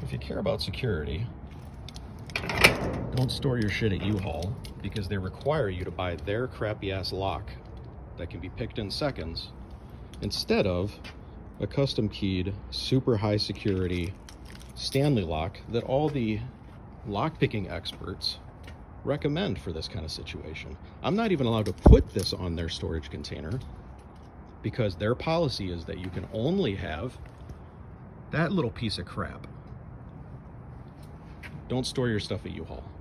If you care about security, don't store your shit at U-Haul, because they require you to buy their crappy ass lock that can be picked in seconds instead of a custom keyed, super high security Stanley lock that all the lock-picking experts recommend for this kind of situation. I'm not even allowed to put this on their storage container because their policy is that you can only have that little piece of crap. Don't store your stuff at U-Haul.